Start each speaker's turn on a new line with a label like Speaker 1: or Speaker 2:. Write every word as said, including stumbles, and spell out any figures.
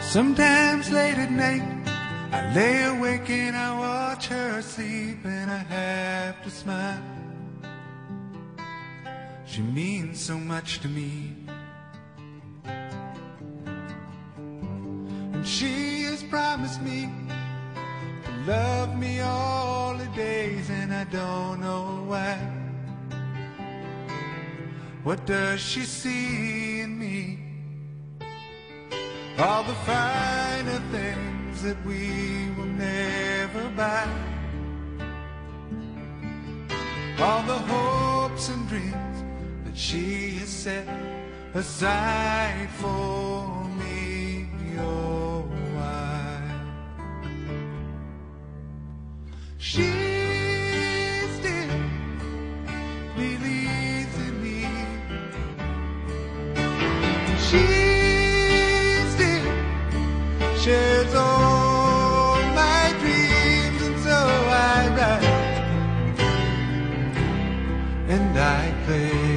Speaker 1: Sometimes late at night I lay awake and I watch her sleep, and I have to smile. She means so much to me, and she has promised me to love me all the days, and I don't know why. What does she see in me? All the finer things that we will never buy, all the hopes and dreams that she has set aside for me. Oh, why? She still believes in me. She shares all my dreams, and so I write and I play.